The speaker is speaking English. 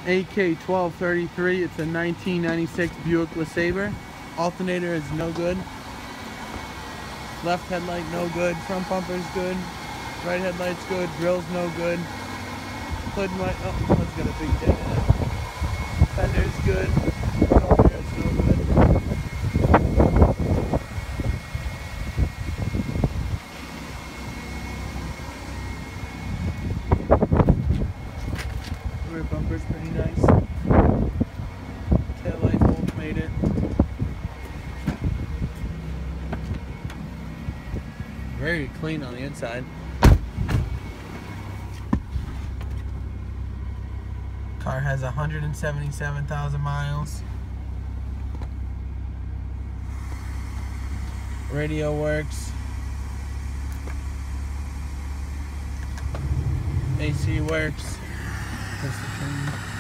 AK1233. It's a 1996 Buick Lesabre. Alternator is no good. Left headlight no good. Front bumper's good. Right headlight's good. Grill's no good. Hood might, oh, let's get a big dent in it. Fender's good. Door mirror's no good. Rear bumper's pretty nice. Taillight both made it. Very clean on the inside. Car has 177,000 miles. Radio works. AC works. That's the train.